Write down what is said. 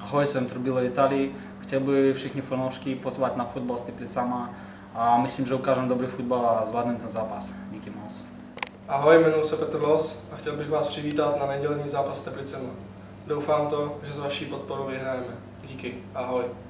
Ahoj, jsem Trubilo Vitalij. Chtěl bych všichni fanoušky pozvat na fotbal s Teplicama a myslím, že ukážeme dobrý fotbal a zvládneme ten zápas. Díky moc. Ahoj, jmenuji se Petr Los a chtěl bych vás přivítat na nedělní zápas s Teplicema. Doufám to, že s vaší podporou vyhrajeme. Díky, ahoj.